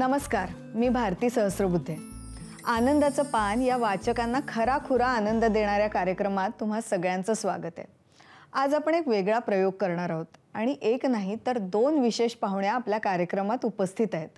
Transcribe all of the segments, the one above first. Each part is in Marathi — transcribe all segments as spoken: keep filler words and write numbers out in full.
नमस्कार, मी भारती सहस्रबुद्धे. आनंदाचं पान या वाचकांना खराखुरा आनंद देणाऱ्या कार्यक्रमात तुम्हा सगळ्यांचं स्वागत आहे. आज आपण एक वेगळा प्रयोग करणार आहोत आणि एक नाही तर दोन विशेष पाहुण्या आपल्या कार्यक्रमात उपस्थित आहेत.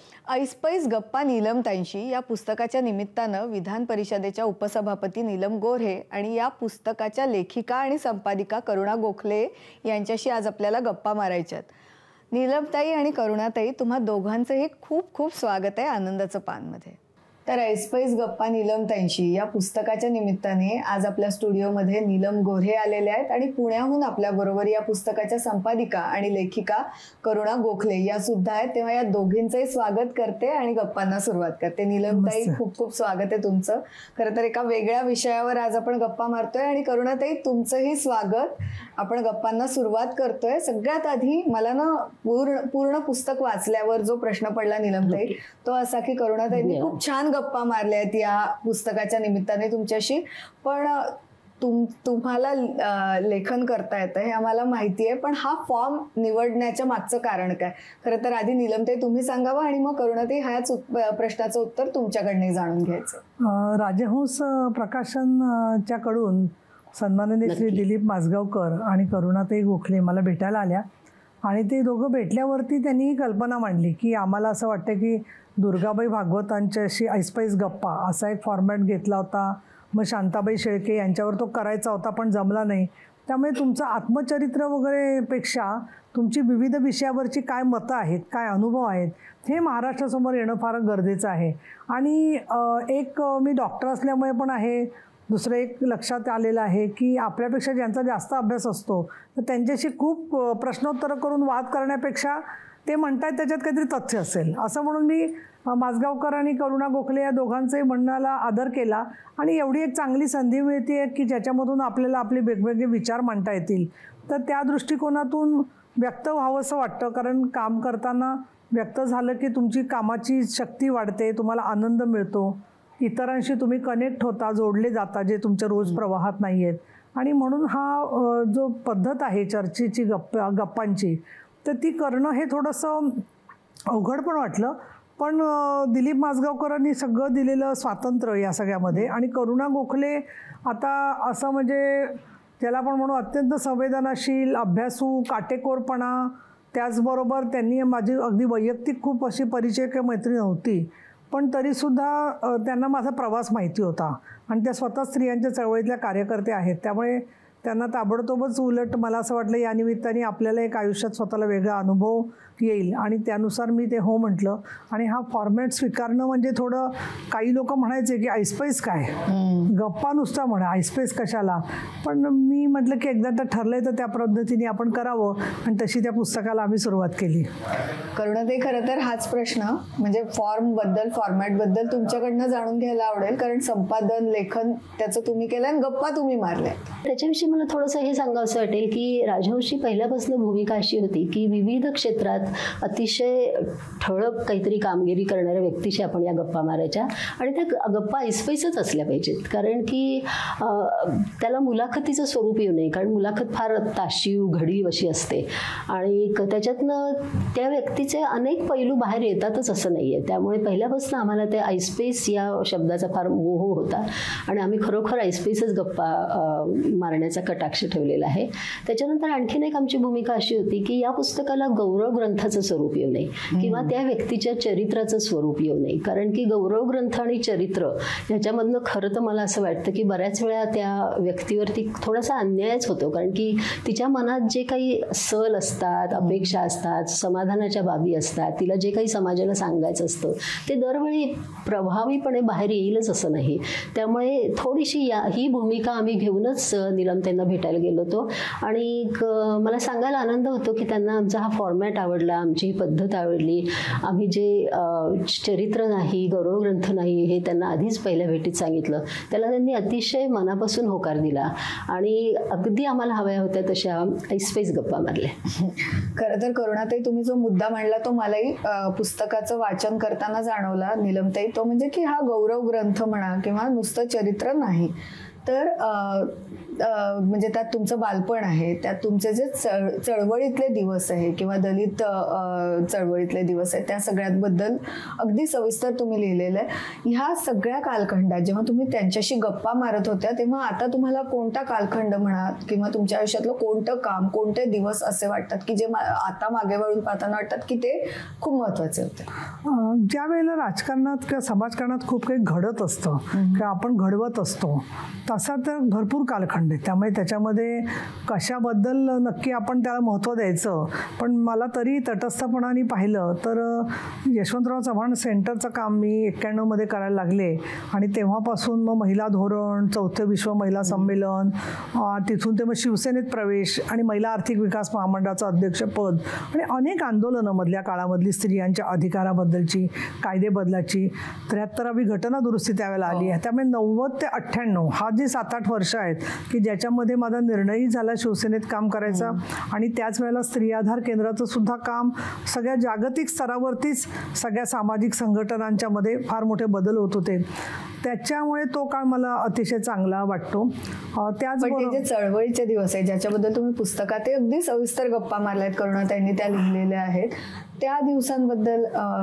ऐसपैस गप्पा नीलमताईंशी या पुस्तकाच्या निमित्तानं विधान परिषदेच्या उपसभापती नीलम गोऱ्हे आणि या पुस्तकाच्या लेखिका आणि संपादिका करुणा गोखले यांच्याशी आज आपल्याला गप्पा मारायच्यात. नीलमताई आणि करुणाताई, तुम्हा दोघांचंही खूप खूप स्वागत आहे आनंदाचं पानमध्ये. तर ऐसपैस गप्पा नीलमताईंशी या पुस्तकाच्या निमित्ताने आज आपल्या स्टुडिओमध्ये नीलम गोऱ्हे आलेल्या आहेत आणि पुण्याहून आपल्याबरोबर या पुस्तकाच्या संपादिका आणि लेखिका करुणा गोखले या सुद्धा आहेत. तेव्हा या दोघींचंही स्वागत करते आणि गप्पांना सुरुवात करते. नीलमताई, खूप खूप स्वागत आहे तुमचं. खरं तर एका वेगळ्या विषयावर आज आपण गप्पा मारतोय आणि करुणाताई, तुमचंही स्वागत. आपण गप्पांना सुरुवात करतोय. सगळ्यात आधी मला ना पूर्ण पूर्ण पुस्तक वाचल्यावर जो प्रश्न पडला नीलमताई, तो असा की करुणाताईंनी खूप छान गप्पा मारल्या आहेत या पुस्तकाच्या निमित्ताने तुमच्याशी, पण तुम तुम्हाला लेखन करता येतं हे आम्हाला माहिती आहे, पण हा फॉर्म निवडण्याच्या मागचं कारण काय? खरं तर आधी नीलमताई तुम्ही सांगावं आणि मग करुणाताई ह्याच प्रश्नाचं उत्तर तुमच्याकडनं जाणून घ्यायचं. राजहंस प्रकाशनच्या कडून सन्माननीय श्री दिलीप माजगावकर आणि करुणाताई गोखले मला भेटायला आल्या आणि ते दोघं भेटल्यावरती त्यांनी ही कल्पना मांडली की आम्हाला असं वाटतं की दुर्गाबाई भागवतांच्याशी ऐसपैस गप्पा असा एक फॉर्मॅट घेतला होता. मग शांताबाई शेळके यांच्यावर तो करायचा होता पण जमला नाही. त्यामुळे तुमचं आत्मचरित्र वगैरे पेक्षा तुमची विविध विषयावरची काय मतं आहेत, काय अनुभव आहेत, हे महाराष्ट्रासमोर येणं फार गरजेचं आहे. आणि एक मी डॉक्टर असल्यामुळे पण आहे, दुसरं एक लक्षात आलेलं आहे की आपल्यापेक्षा ज्यांचा जास्त अभ्यास असतो तर त्यांच्याशी खूप प्रश्नोत्तरं करून वाद करण्यापेक्षा ते म्हणतात त्याच्यात काहीतरी तथ्य असेल असं म्हणून मी माजगावकर आणि करुणा गोखले या दोघांचंही म्हणण्याला आदर केला. आणि एवढी एक चांगली संधी मिळते की ज्याच्यामधून आपल्याला आपले वेगवेगळे विचार मांडता येतील, तर त्या दृष्टिकोनातून व्यक्त व्हावं असं वाटतं. कारण काम करताना व्यक्त झालं की तुमची कामाची शक्ती वाढते, तुम्हाला आनंद मिळतो, इतरांशी तुम्ही कनेक्ट होता, जोडले जाता जे तुमच्या रोज प्रवाहात नाही आहेत. आणि म्हणून हा जो पद्धत आहे चर्चेची गप्प गप्पांची तर ती करणं हे थोडंसं अवघड पण वाटलं. पण दिलीप माजगावकरांनी सगळं दिलेलं स्वातंत्र्य या सगळ्यामध्ये, आणि करुणा गोखले आता असं म्हणजे त्याला पण म्हणू अत्यंत संवेदनाशील, अभ्यासू, काटेकोरपणा, त्याचबरोबर त्यांनी माझी अगदी वैयक्तिक खूप अशी परिचय किंवा मैत्री नव्हती पण तरीसुद्धा त्यांना माझा प्रवास माहिती होता आणि त्या स्वतः स्त्रियांच्या चळवळीतल्या कार्यकर्ते आहेत. त्यामुळे त्यांना ताबडतोबच उलट मला असं वाटलं या निमित्ताने आपल्याला एक आयुष्यात स्वतःला वेगळा अनुभव येईल आणि त्यानुसार मी ते हो म्हटलं. आणि हा फॉर्मॅट स्वीकारणं म्हणजे थोडं, काही लोक म्हणायचे की ऐसपैस काय, गप्पा नुसता म्हणा, ऐसपैस कशाला. पण मी म्हटलं की एकदा तर ठरलंय तर त्या पद्धतीने आपण करावं आणि तशी त्या पुस्तकाला आम्ही सुरुवात केली. करुणाताई, खरं तर हाच प्रश्न म्हणजे फॉर्मबद्दल, फॉर्मॅटबद्दल तुमच्याकडनं जाणून घ्यायला आवडेल, कारण संपादन लेखन त्याचं तुम्ही केलं आणि गप्पा तुम्ही मारल्या. त्याच्याविषयी मला थोडंसं हे सांगावंसं वाटेल की राजहंसची पहिल्यापासून भूमिका अशी होती की विविध क्षेत्रात अतिशय ठळक काहीतरी कामगिरी करणाऱ्या व्यक्तीशी आपण या गप्पा मारायच्या आणि त्या गप्पा ऐसपैसच असल्या पाहिजेत. कारण की त्याला मुलाखतीचं स्वरूप येऊ नये, कारण मुलाखत फार ताशीव घडीव अशी असते आणि त्याच्यातनं त्या व्यक्तीचे अनेक पैलू बाहेर येतातच असं नाही आहे. त्यामुळे पहिल्यापासून आम्हाला त्या ऐसपैस या शब्दाचा फार मोह होता आणि आम्ही खरोखर ऐसपैसच गप्पा मारण्याचा कटाक्ष ठेवलेला आहे. त्याच्यानंतर आणखीन एक आमची भूमिका अशी होती की या पुस्तकाला गौरव ग्रंथाचं स्वरूप येऊ नये किंवा त्या व्यक्तीच्या चरित्राचं स्वरूप येऊ नये. कारण की गौरव ग्रंथ आणि चरित्र ह्याच्यामधनं खरं तर मला असं वाटतं की बऱ्याच वेळा त्या व्यक्तीवरती थोडासा अन्यायच होतो. कारण की तिच्या मनात जे काही सल असतात, अपेक्षा असतात, समाधानाच्या बाबी असतात, तिला जे काही समाजाला सांगायचं असतं ते दरवेळी प्रभावीपणे बाहेर येईलच असं नाही. त्यामुळे थोडीशी या ही भूमिका आम्ही घेऊनच नीलम त्यांना भेटायला गेलो होतो आणि मला सांगायला आनंद होतो की त्यांना आमचा हा फॉर्मॅट आवडला, आमची ही पद्धत आवडली. आम्ही जे चरित्र नाही, गौरव ग्रंथ नाही हे त्यांना आधीच पहिल्या भेटीत सांगितलं. त्याला त्यांनी अतिशय मनापासून होकार दिला आणि अगदी आम्हाला हव्या होत्या तशा ऐसपैस गप्पा मारल्या. खरं तर करुणाताई, तुम्ही जो मुद्दा मांडला तो मलाही पुस्तकाचं वाचन करताना जाणवला नीलमताई, तो म्हणजे की हा गौरव ग्रंथ म्हणा किंवा नुसतं चरित्र नाही, तर अ, अ, म्हणजे त्यात तुमचं बालपण आहे, त्यात तुमचे जे चळ चळवळीतले दिवस आहे किंवा दलित अ, चळवळीतले दिवस आहे त्या सगळ्याबद्दल अगदी सविस्तर तुम्ही लिहिलेलं आहे. ह्या सगळ्या कालखंडात जेव्हा तुम्ही त्यांच्याशी गप्पा मारत होत्या तेव्हा आता तुम्हाला कोणता कालखंड म्हणा किंवा तुमच्या आयुष्यातलं कोणतं काम, कोणते दिवस असे वाटतात की जे आता मागे वळून पाहताना वाटतात की ते खूप महत्वाचे होते? ज्या वेळेला राजकारणात किंवा समाजकारणात खूप काही घडत असतं किंवा आपण घडवत असतो तसा तर भरपूर कालखंड आहे. त्यामुळे त्याच्यामध्ये कशाबद्दल नक्की आपण त्याला महत्त्व द्यायचं, पण मला तरी तटस्थपणाने पाहिलं तर यशवंतराव चव्हाण सेंटरचं काम मी एक्क्याण्णवमध्ये करायला लागले आणि तेव्हापासून मग महिला धोरण, चौथे विश्व महिला संमेलन, तिथून ते मग शिवसेनेत प्रवेश आणि महिला आर्थिक विकास महामंडळाचं अध्यक्षपद आणि अनेक आंदोलनं मधल्या काळामधली स्त्रियांच्या अधिकाराबद्दलची, कायदे बदलाची, त्र्याहत्तरावी घटना दुरुस्ती त्यावेळेला आली आहे. त्यामुळे नव्वद ते अठ्ठ्याण्णव हा जी सात आठ वर्ष आहेत की ज्याच्यामध्ये माझा निर्णयही झाला शिवसेनेत काम करायचा आणि त्याच वेळेला स्त्री आधार केंद्राचं सुद्धा काम सगळ्या जागतिक स्तरावरतीच सगळ्या सामाजिक संघटनांच्या मध्ये फार मोठे बदल होत होते. त्याच्यामुळे तो काळ मला अतिशय चांगला वाटतो. त्याचबरोबर जे चळवळीचे दिवस आहे ज्याच्याबद्दल तुम्ही पुस्तकात अगदी सविस्तर गप्पा मारल्यात, करुणाताईंनी त्या लिहिलेल्या आहेत, त्या दिवसांबद्दल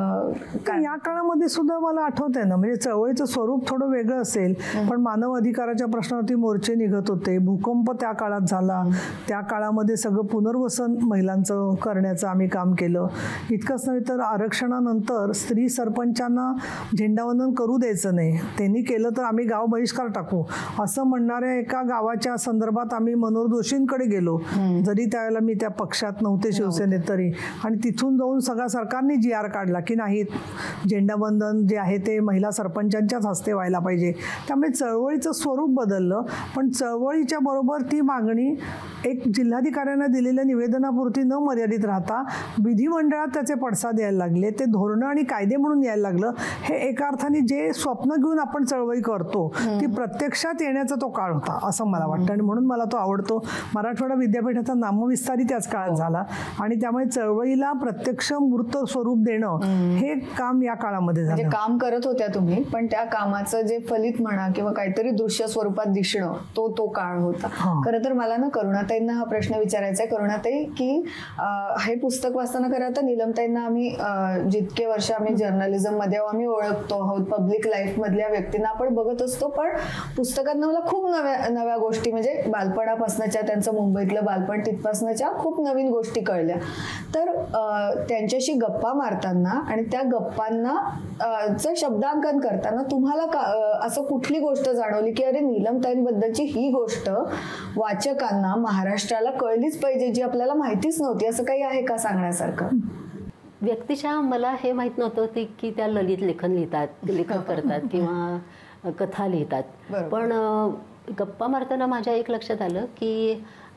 या काळामध्ये सुद्धा मला आठवत आहे ना, म्हणजे चळवळीचं स्वरूप थोडं वेगळं असेल पण मानव अधिकाराच्या प्रश्नावरती मोर्चे निघत होते. भूकंप त्या काळात झाला, त्या काळामध्ये सगळं पुनर्वसन महिलांचं करण्याचं आम्ही काम केलं. इतकंच नव्हे तर आरक्षणानंतर स्त्री सरपंचांना झेंडावंदन करू द्यायचं नाही, त्यांनी केलं तर आम्ही गाव बहिष्कार टाकू असं म्हणणाऱ्या एका गावाच्या संदर्भात आम्ही मनोहर जोशींकडे गेलो, जरी त्यावेळेला मी त्या पक्षात नव्हते शिवसेनेत तरी, आणि तिथून जाऊन सगळा सरकारने जी आर काढला की नाही झेंडावंदन जे आहे ते महिला सरपंचांच्याच हस्ते व्हायला पाहिजे. त्यामुळे चळवळीचं स्वरूप बदललं, पण चळवळीच्या बरोबर ती मागणी एक जिल्हाधिकाऱ्यांना दिलेल्या निवेदनापुरती न मर्यादित राहता विधिमंडळात त्याचे पडसाद यायला लागले, ते धोरणं आणि कायदे म्हणून यायला लागलं. हे एका अर्थाने जे स्वप्न घेऊन आपण चळवळी करतो ती प्रत्यक्षात येण्याचा तो काळ होता असं मला वाटतं आणि म्हणून मला तो आवडतो. मराठवाडा विद्यापीठाचा नामविस्तारही त्याच काळात झाला आणि त्यामुळे चळवळीला प्रत्यक्ष मूर्त स्वरूप देणं हे काम या काळामध्ये झालं. म्हणजे काम करत होत्या तुम्ही, पण त्या कामाचं जे फलित म्हणा किंवा काहीतरी दृश्य स्वरूपात दिसणं तो तो काळ होता. खरं तर मला ना करुणाताईंना हा प्रश्न विचारायचा आहे. करुणाताई, की हे पुस्तक वाचताना खरं तर नीलमताईंना आम्ही जितके वर्ष आम्ही जर्नलिझम मध्ये आम्ही ओळखतो आहोत, पब्लिक लाईफ मधल्या व्यक्तींना आपण बघत असतो, पण पुस्तकात मला खूप नव्या नव्या गोष्टी म्हणजे बालपणापासनच्या त्यांचं मुंबईतलं बालपण तिथपासनच्या खूप नवीन गोष्टी कळल्या. तर त्यांच्याशी गप्पा मारताना आणि त्या गप्पांना चं शब्दांकन करताना तुम्हाला असं कुठली गोष्ट जाणवली की अरे नीलमताईंबद्दलची ही गोष्ट वाचकांना, महाराष्ट्राला कळलीच पाहिजे जी आपल्याला माहितीच नव्हती, असं काही आहे का सांगण्यासारखं? व्यक्तिशः मला हे माहीत नव्हतं ते की त्या ललित लेखन लिहितात, लेखन करतात किंवा कथा लिहितात. पण गप्पा मारताना माझ्या एक लक्षात आलं की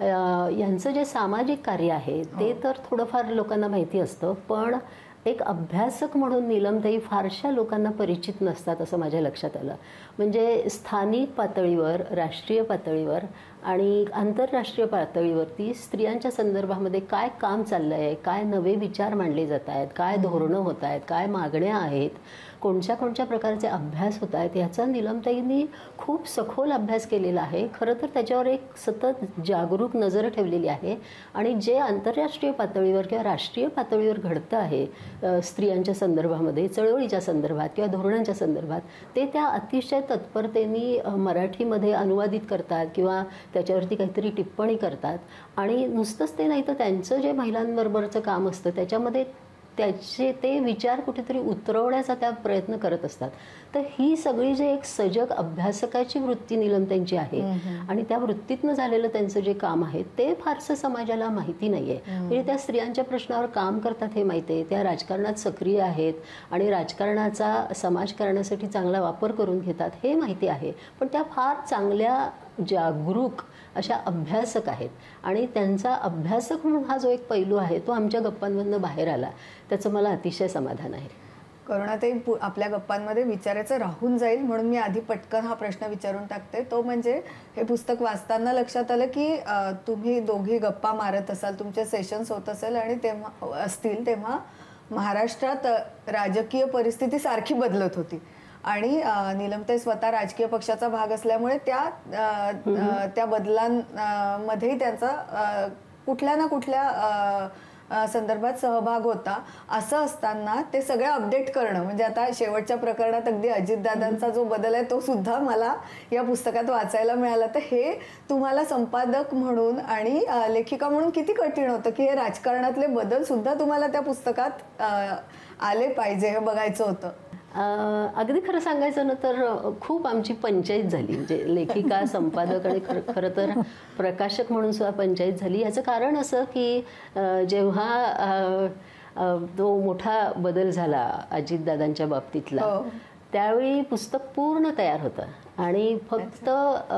यांचं जे सामाजिक कार्य आहे ते तर थोडंफार लोकांना माहिती असतं, पण एक अभ्यासक म्हणून नीलमताई फारशा लोकांना परिचित नसतात असं माझ्या लक्षात आलं. म्हणजे स्थानिक पातळीवर, राष्ट्रीय पातळीवर आणि आंतरराष्ट्रीय पातळीवरती स्त्रियांच्या संदर्भामध्ये काय काम चाललं आहे, काय नवे विचार मांडले जात आहेत, काय धोरणं होत आहेत, काय मागण्या आहेत, कोणत्या कोणत्या प्रकारचे अभ्यास होत आहेत, ह्याचा नीलमताईंनी खूप सखोल अभ्यास केलेला आहे. खरं तर त्याच्यावर एक सतत जागरूक नजर ठेवलेली आहे आणि जे आंतरराष्ट्रीय पातळीवर किंवा राष्ट्रीय पातळीवर घडतं आहे स्त्रियांच्या संदर्भामध्ये, चळवळीच्या संदर्भात किंवा धोरणांच्या संदर्भात, ते त्या अतिशय तत्परतेने मराठीमध्ये अनुवादित करतात किंवा त्याच्यावरती काहीतरी टिप्पणी करतात. आणि नुसतंच ते नाही तर त्यांचं जे महिलांबरोबरचं काम असतं त्याच्यामध्ये त्याचे ते विचार कुठेतरी उतरवण्याचा त्या प्रयत्न करत असतात. तर ही सगळी जे एक सजग अभ्यासकाची वृत्ती नीलमताईंची आहे आणि त्या वृत्तीतनं झालेलं त्यांचं जे काम आहे ते फारसं समाजाला माहिती नाही आहे. म्हणजे त्या स्त्रियांच्या प्रश्नावर काम करतात हे माहिती आहे, त्या राजकारणात सक्रिय आहेत आणि राजकारणाचा समाजकारणासाठी चांगला वापर करून घेतात हे माहिती आहे, पण त्या फार चांगल्या जागरूक अशा अभ्यासक आहेत आणि त्यांचा अभ्यासक म्हणून हा जो एक पैलू आहे तो आमच्या गप्पांमधनं बाहेर आला, त्याचं मला अतिशय समाधान आहे. करुणाताई, आपल्या गप्पांमध्ये विचारायचं राहून जाईल म्हणून मी आधी पटकन हा प्रश्न विचारून टाकते. तो म्हणजे हे पुस्तक वाचताना लक्षात आलं की तुम्ही दोघी गप्पा मारत असाल, तुमचे सेशन्स होत असेल आणि तेव्हा असतील तेव्हा महाराष्ट्रात राजकीय परिस्थिती सारखी बदलत होती आणि अ, नीलमताई स्वतः राजकीय पक्षाचा भाग असल्यामुळे त्या अ, अ, त्या बदलांमध्ये त्यांचा अ, कुठल्या ना कुठल्या अ, अ, संदर्भात सहभाग होता. असं असताना ते सगळं अपडेट करणं म्हणजे आता शेवटच्या प्रकरणात अगदी अजितदादांचा जो बदल आहे तो सुद्धा मला या पुस्तकात वाचायला मिळाला. तर हे तुम्हाला संपादक म्हणून आणि अ, लेखिका म्हणून किती कठीण होतं की हे राजकारणातले बदल सुद्धा तुम्हाला त्या पुस्तकात अ, आले पाहिजे हे बघायचं होतं. अं, अगदी खरं सांगायचं ना तर खूप आमची पंचायत झाली. म्हणजे लेखिका, संपादक आणि खरं खरं तर प्रकाशक म्हणून सुद्धा पंचायत झाली. याचं कारण असं की अं, जेव्हा अं, अं, तो मोठा बदल झाला अजितदादांच्या बाबतीतला, हो. त्यावेळी पुस्तक पूर्ण तयार होतं आणि फक्त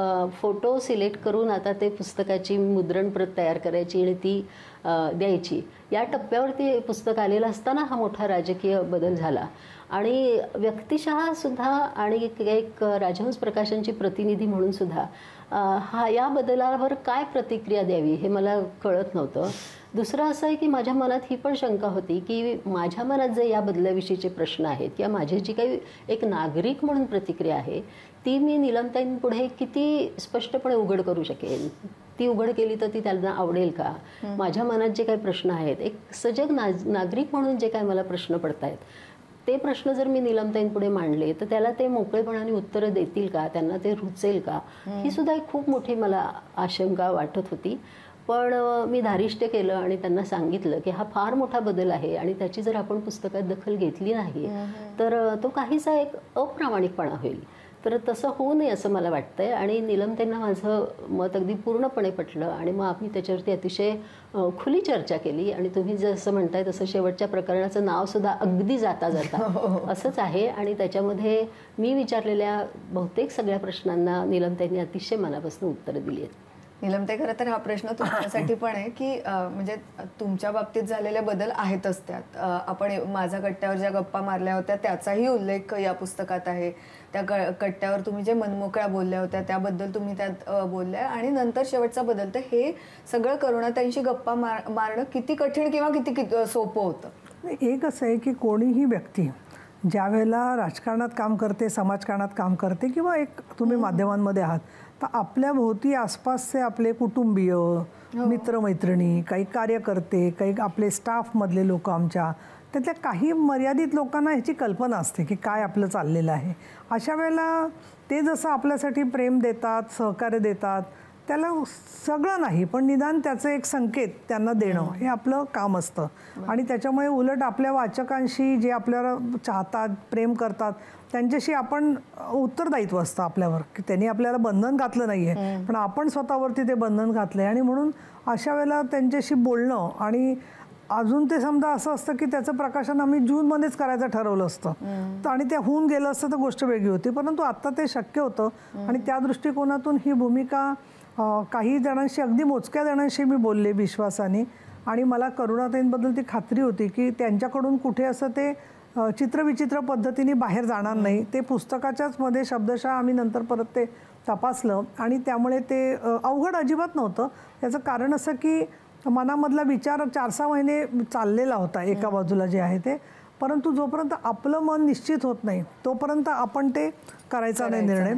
फोटो सिलेक्ट करून आता ते पुस्तकाची मुद्रण प्रत तयार करायची आणि ती अ, द्यायची. या टप्प्यावरती पुस्तक आलेलं असताना हा मोठा राजकीय बदल झाला आणि व्यक्तिशः सुद्धा आणि एक एक राजहंस प्रकाशनची प्रतिनिधी म्हणून सुद्धा अ, हा या बदलावर काय प्रतिक्रिया द्यावी हे मला कळत नव्हतं. दुसरं असं आहे की माझ्या मनात ही पण शंका होती की माझ्या मनात जे या बदलाविषयीचे प्रश्न आहेत किंवा माझी जी काही एक नागरिक म्हणून प्रतिक्रिया आहे ती मी नीलमताईंपुढे किती स्पष्टपणे उघड करू शकेन. ती उघड केली तर ती त्यांना आवडेल का. माझ्या मनात जे काही प्रश्न आहेत एक सजग ना नागरिक म्हणून जे काही मला प्रश्न पडत आहेत ते प्रश्न जर मी नीलमताईंपुढे मांडले तर त्याला ते मोकळेपणाने उत्तरं देतील का, त्यांना ते रुचेल का, ही सुद्धा एक खूप मोठी मला आशंका वाटत होती. पण मी धारिष्ट्य केलं आणि त्यांना सांगितलं की हा फार मोठा बदल आहे आणि त्याची जर आपण पुस्तकात दखल घेतली नाही तर तो काहीसा एक अप्रामाणिकपणा होईल. तर तसं होऊ नये असं मला वाटतंय आणि नीलमताईंना माझं मत अगदी पूर्णपणे पटलं आणि मग आम्ही त्याच्यावरती अतिशय खुली चर्चा केली आणि तुम्ही जसं म्हणताय तसं शेवटच्या प्रकरणाचं नाव सुद्धा अगदी जाता जाता असंच आहे आणि त्याच्यामध्ये मी विचारलेल्या बहुतेक सगळ्या प्रश्नांना नीलमताईंनी अतिशय मनापासून उत्तरं दिली आहेत. नीलमताई, खरं तर हा प्रश्न तुमच्यासाठी पण आहे की अ, म्हणजे तुमच्या बाबतीत झालेले बदल आहेतच त्यात. अ, आपण माझ्या कट्ट्यावर ज्या गप्पा मारल्या होत्या त्याचाही उल्लेख या पुस्तकात आहे. त्या क कट्ट्यावर तुम्ही जे मनमोकळ्या बोलल्या होत्या त्याबद्दल तुम्ही त्यात अ, बोलल्या आणि नंतर शेवटचा बदल. तर हे सगळं करुणाताईंशी गप्पा मार मारणं किती कठीण किंवा किती किती सोपं होतं. एक असं आहे की कोणीही व्यक्ती ज्या वेळेला राजकारणात काम करते, समाजकारणात काम करते किंवा एक तुम्ही माध्यमांमध्ये आहात तर आपल्या भोवती आसपासचे आपले कुटुंबीय, मित्रमैत्रिणी, काही कार्यकर्ते, काही आपले स्टाफमधले लोक आमच्या त्यातल्या काही मर्यादित लोकांना ह्याची कल्पना असते की काय आपलं चाललेलं आहे. अशा वेळेला ते जसं आपल्यासाठी प्रेम देतात, सहकार्य देतात, त्याला सगळं नाही पण निदान त्याचं एक संकेत त्यांना देणं हे आपलं काम असतं. आणि त्याच्यामुळे उलट आपल्या वाचकांशी जे आपल्याला चाहतात, प्रेम करतात त्यांच्याशी आपण उत्तरदायित्व असतं आपल्यावर की त्यांनी आपल्याला बंधन घातलं नाही आहे पण आपण स्वतःवरती ते बंधन घातलं आहे. आणि म्हणून अशा वेळेला त्यांच्याशी बोलणं आणि अजून ते समजा असं असतं की त्याचं प्रकाशन आम्ही जूनमध्येच करायचं ठरवलं असतं आणि ते होऊन गेलं असतं तर गोष्ट वेगळी होती. परंतु आत्ता ते शक्य होतं आणि त्या दृष्टिकोनातून ही भूमिका काही जणांशी, अगदी मोजक्या जणांशी मी बोलले विश्वासाने आणि मला करुणाताईंबद्दल ती खात्री होती की त्यांच्याकडून कुठे असं ते चित्रविचित्र पद्धतीने बाहेर जाणार नाही. ते पुस्तकाच्याच मध्ये शब्दशः आम्ही नंतर परत ते तपासलं आणि त्यामुळे ते अवघड अजिबात नव्हतं. याचं कारण असं की मनामधला विचार चार सहा महिने चाललेला होता एका बाजूला जे आहे ते, परंतु जोपर्यंत आपलं मन निश्चित होत नाही तोपर्यंत आपण ते करायचा नाही निर्णय.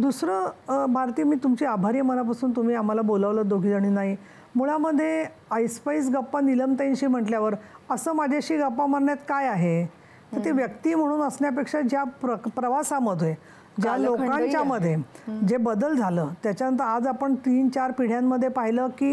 दुसरं भारती, मी तुमची आभारी आहे मनापासून, तुम्ही आम्हाला बोलावलं दोघीजणींनाही. मुळामध्ये ऐसपैस गप्पा नीलमताईंशी म्हटल्यावर असं माझ्याशी गप्पा मारण्यात काय आहे तर ते व्यक्ती म्हणून असण्यापेक्षा ज्या प्र प्रवासामध्ये ज्या लोकांच्या मध्ये जे बदल झालं त्याच्यानंतर आज आपण तीन चार पिढ्यांमध्ये पाहिलं की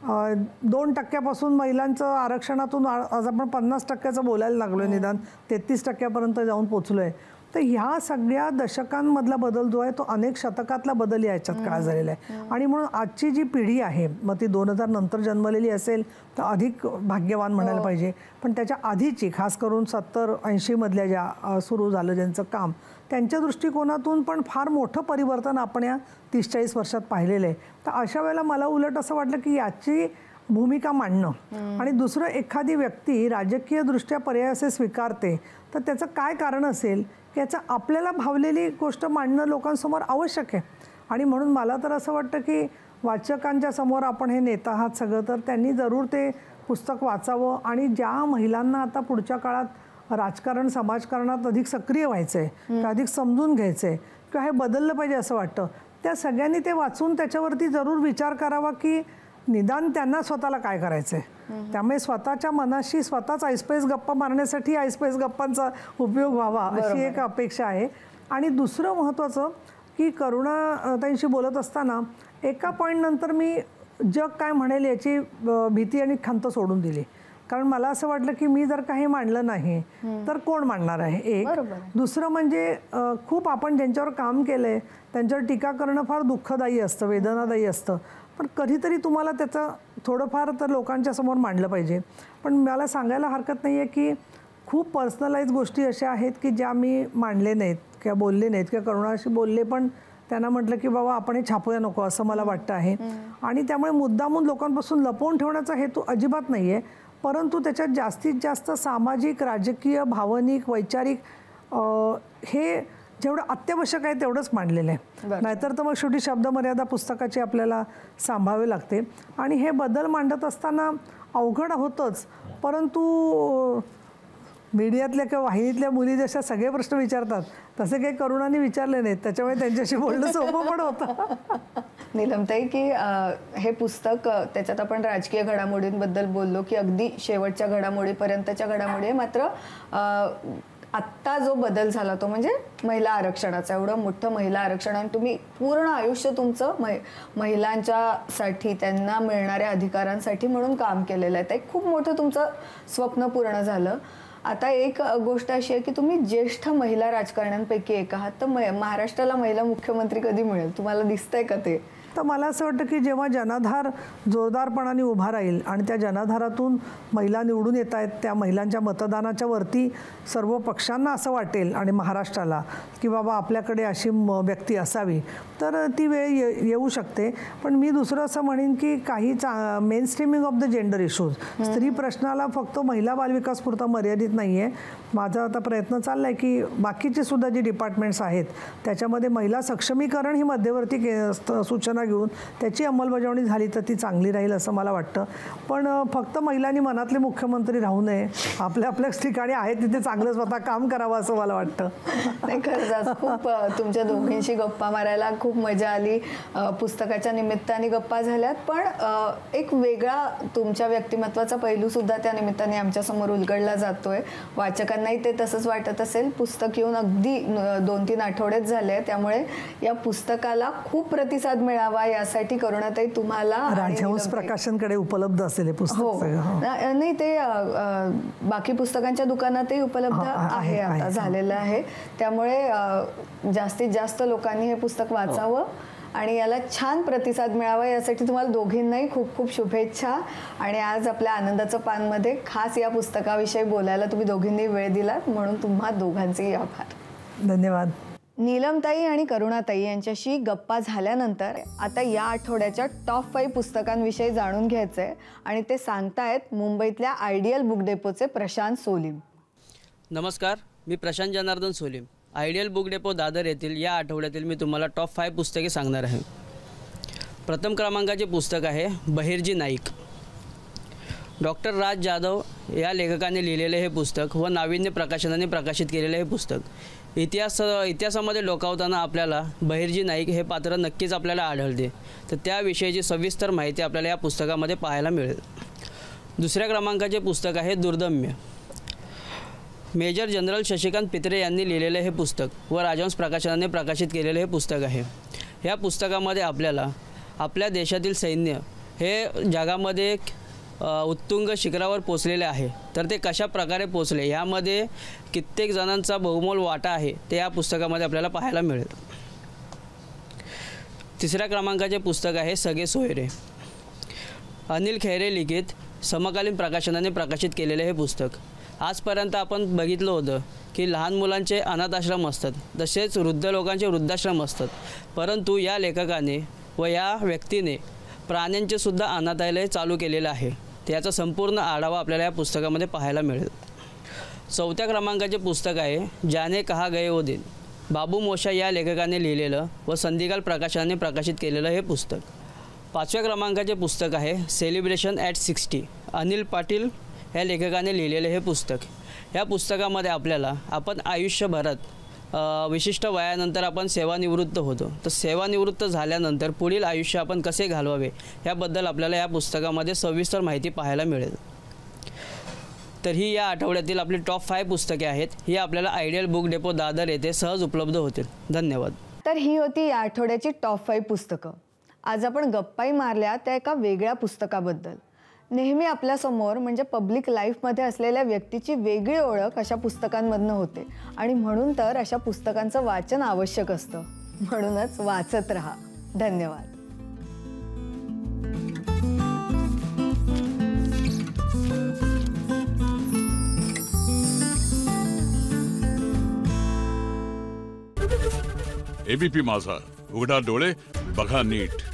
दोन टक्क्यापासून महिलांचं आरक्षणातून आज आपण पन्नास टक्क्याचं बोलायला लागलो, निदान तेहतीस टक्क्यापर्यंत जाऊन पोचलो आहे. तर ह्या सगळ्या दशकांमधला बदल जो आहे तो अनेक शतकातला बदल याच्यात काळ झालेला आहे. आणि म्हणून आजची जी पिढी आहे मग ती दोन हजार नंतर जन्मलेली असेल तर अधिक भाग्यवान म्हणायला पाहिजे, पण त्याच्या आधीची खास करून सत्तर ऐंशीमधल्या ज्या सुरू झालं ज्यांचं काम त्यांच्या दृष्टिकोनातून पण फार मोठं परिवर्तन आपण या तीस चाळीस वर्षात पाहिलेलं आहे. तर अशा वेळेला मला उलट असं वाटलं की याची भूमिका मांडणं आणि दुसरं एखादी व्यक्ती राजकीय दृष्ट्या पर्याय असे स्वीकारते तर त्याचं काय कारण असेल याचं आपल्याला भावलेली गोष्ट मांडणं लोकांसमोर आवश्यक आहे. आणि म्हणून मला तर असं वाटतं की वाचकांच्या समोर आपण हे नेत आहात सगळं तर त्यांनी जरूर ते पुस्तक वाचावं आणि ज्या महिलांना आता पुढच्या काळात राजकारण समाजकारणात अधिक सक्रिय व्हायचं आहे किंवा अधिक समजून घ्यायचं आहे किंवा हे बदललं पाहिजे असं वाटतं, त्या सगळ्यांनी ते वाचून त्याच्यावरती जरूर विचार करावा की निदान त्यांना स्वतःला काय करायचं आहे. त्यामुळे स्वतःच्या मनाशी स्वतःच ऐसपैस गप्पा मारण्यासाठी ऐसपैस गप्पांचा उपयोग व्हावा अशी एक अपेक्षा आहे. आणि दुसरं महत्त्वाचं की करुणाताईंशी बोलत असताना एका पॉईंटनंतर मी जग काय म्हणेल याची भीती आणि खंत सोडून दिली. कारण मला असं वाटलं की मी जर काही मांडलं नाही तर कोण मांडणार आहे एक. दुसरं म्हणजे खूप आपण ज्यांच्यावर काम केलं आहे त्यांच्यावर टीका करणं फार दुःखदायी असतं, वेदनादायी असतं, पण कधीतरी तुम्हाला त्याचं थोडंफार तर लोकांच्या समोर मांडलं पाहिजे. पण मला सांगायला हरकत नाही आहे की खूप पर्सनलाइज गोष्टी अशा आहेत की ज्या मी मांडले नाहीत किंवा बोलले नाहीत किंवा करुणाशी बोलले पण त्यांना म्हटलं की बाबा आपण हे छापूया नको असं मला वाटतं आहे. आणि त्यामुळे मुद्दामून लोकांपासून लपवून ठेवण्याचा हेतू अजिबात नाही आहे, परंतु त्याच्यात जास्तीत जास्त सामाजिक, राजकीय, भावनिक, वैचारिक हे जेवढं अत्यावश्यक आहे तेवढंच मांडलेलं आहे. नाहीतर तर मग शेवटी शब्दमर्यादा पुस्तकाची आपल्याला सांभाळावी लागते. आणि हे बदल मांडत असताना अवघड होतंच, परंतु मीडियातल्या किंवा वाहिनीतल्या मुली जशा सगळे प्रश्न विचारतात तसे काही करुणाने विचारले नाहीत, त्याच्यामुळे त्यांच्याशी बोलणं सोपं पण होतं. नीलमताई की हे पुस्तक त्याच्यात आपण राजकीय घडामोडींबद्दल बोललो की अगदी शेवटच्या घडामोडीपर्यंतच्या घडामोडी, मात्र आत्ता जो बदल झाला तो म्हणजे महिला आरक्षणाचा. एवढं मोठं महिला आरक्षण आणि तुम्ही पूर्ण आयुष्य तुमचं महि महिलांच्यासाठी, त्यांना मिळणाऱ्या अधिकारांसाठी म्हणून काम केलेलं आहे. ते खूप मोठं तुमचं स्वप्न पूर्ण झालं. आता एक गोष्ट अशी आहे की तुम्ही ज्येष्ठ महिला राजकारण्यांपैकी एक आहात, तर महाराष्ट्राला महिला मुख्यमंत्री कधी मिळेल, तुम्हाला दिसतंय का ते? तर मला असं वाटतं की जेव्हा जनाधार जोरदारपणाने उभा राहील आणि त्या जनाधारातून महिला निवडून येत आहेत, त्या महिलांच्या मतदानाच्या वरती सर्व पक्षांना असं वाटेल आणि महाराष्ट्राला की बाबा आपल्याकडे अशी व्यक्ती असावी, तर ती वेळ ये येऊ शकते. पण मी दुसरं असं म्हणेन की काही चा mainstreaming of the gender issues, स्त्री प्रश्नाला फक्त महिला बालविकास पुरता मर्यादित नाही आहे. माझा आता प्रयत्न चालला आहे की बाकीचे सुद्धा जे डिपार्टमेंट्स आहेत त्याच्यामध्ये महिला सक्षमीकरण ही मध्यवर्ती के सूचना घेऊन त्याची अंमलबजावणी झाली तर ती चांगली राहील असं मला वाटतं. पण फक्त महिलांनी मनातले मुख्यमंत्री राहू नये, आपल्या आपल्याच ठिकाणी आहे तिथे चांगलं स्वतः काम करावं असं मला वाटतं. नाही, खरंच खूप तुमच्या दोघींशी गप्पा मारायला खूप मजा आली. पुस्तकाच्या निमित्ताने गप्पा झाल्यात, पण एक वेगळा तुमच्या व्यक्तिमत्वाचा पैलू सुद्धा त्या निमित्ताने आमच्यासमोर उलगडला जातोय. वाचकांनाही ते तसंच वाटत असेल. पुस्तक येऊन अगदी दोन तीन आठवडेच झाले, त्यामुळे या पुस्तकाला खूप प्रतिसाद मिळावा यासाठी करुणाताई तुम्हाला राजहंस प्रकाशनकडे उपलब्ध असेल हे पुस्तक. हो, नाही ते बाकी पुस्तकांच्या दुकानातही उपलब्ध आहे, आता झालेलं आहे. त्यामुळे जास्तीत जास्त लोकांनी हे पुस्तक वाचावं आणि याला छान प्रतिसाद मिळावा यासाठी तुम्हाला दोघींनाही खूप खूप शुभेच्छा. आणि आज आपल्या आनंदाचं पानमध्ये खास या पुस्तकाविषयी बोलायला तुम्ही दोघींनी वेळ दिलात म्हणून तुम्हा दोघांचेही आभार. धन्यवाद. नीलमताई आणि करुणाताई यांच्याशी गप्पा झाल्यानंतर आता या आठवड्याच्या टॉप फाईव्ह पुस्तकांविषयी जाणून घ्यायचंय आणि ते सांगतायत मुंबईतल्या आयडियल बुक डेपोचे प्रशांत सोलीम. नमस्कार, मी Prashant Janardan Solim. Ideal book depot Dadar येथील या आठवड्यातील मी तुम्हाला टॉप फाईव्ह पुस्तके सांगणार आहे. प्रथम क्रमांकाचे पुस्तक आहे बहिर्जी नाईक. डॉक्टर राज जाधव या लेखकाने लिहिलेले हे पुस्तक व नाविन्य प्रकाशनाने प्रकाशित केलेले हे पुस्तक. इतिहास इतिहासामध्ये डोकावताना आपल्याला बहिर्जी नाईक हे पात्र नक्कीच आपल्याला आढळते, तर त्याविषयीची सविस्तर माहिती आपल्याला या पुस्तकामध्ये पाहायला मिळेल. दुसऱ्या क्रमांकाचे पुस्तक आहे दुर्दम्य. मेजर जनरल शशिकांत पित्रे यांनी लिहिलेले हे पुस्तक व राजहंस प्रकाशनाने प्रकाशित केलेले हे पुस्तक आहे. या पुस्तकामध्ये आपल्याला आपल्या देशातील सैन्य हे जगामध्ये उत्तुंग शिखरावर पोचलेले आहे, तर ते कशा प्रकारे पोचले यामध्ये कित्येक जणांचा बहुमोल वाटा आहे ते या पुस्तकामध्ये आपल्याला पाहायला मिळेल. तिसऱ्या क्रमांकाचे पुस्तक आहे सगळे सोयरे. अनिल खैरे लिखित समकालीन प्रकाशनाने प्रकाशित केलेले हे पुस्तक. आजपर्यंत आपण बघितलं होतं की लहान मुलांचे अनाथाश्रम असतात, तसेच वृद्ध लोकांचे वृद्धाश्रम असतात, परंतु या लेखकाने व या व्यक्तीने प्राण्यांचे सुद्धा अनाथालय चालू केलेलं आहे. त्याचा संपूर्ण आढावा आपल्याला या पुस्तकामध्ये पाहायला मिळेल. चौथ्या क्रमांकाचे पुस्तक आहे जाने कहा गए वो दिन. बाबू मोशा या लेखकाने लिहिलेलं व संधिकाल प्रकाशनाने प्रकाशित केलेलं हे पुस्तक. पाचव्या क्रमांकाचे पुस्तक आहे celebration at sixty. Anil Patil या लेखकाने लिहिलेले हे पुस्तक. ह्या पुस्तकामध्ये आपल्याला आपण आयुष्यभरात अ, विशिष्ट वयानंतर आपण सेवानिवृत्त होतो, तर सेवानिवृत्त झाल्यानंतर पुढील आयुष्य आपण कसे घालवावे याबद्दल आपल्याला या पुस्तकामध्ये सविस्तर माहिती पाहायला मिळेल. तर ही या आठवड्यातील आपली टॉप फाईव्ह पुस्तके आहेत. ही आपल्याला आयडियल बुक डेपो दादर येथे सहज उपलब्ध होतील. धन्यवाद. तर ही होती या आठवड्याची टॉप फाईव्ह पुस्तकं. आज आपण गप्पाही मारल्या त्या एका वेगळ्या पुस्तकाबद्दल. नेहमी आपल्यासमोर म्हणजे पब्लिक लाईफमध्ये असलेल्या व्यक्तीची वेगळी ओळख अशा पुस्तकांमधनं होते आणि म्हणून तर अशा पुस्तकांचं वाचन आवश्यक असतं. म्हणूनच वाचत राहा. धन्यवाद. एबीपी माझा, उघडा डोळे बघा नीट.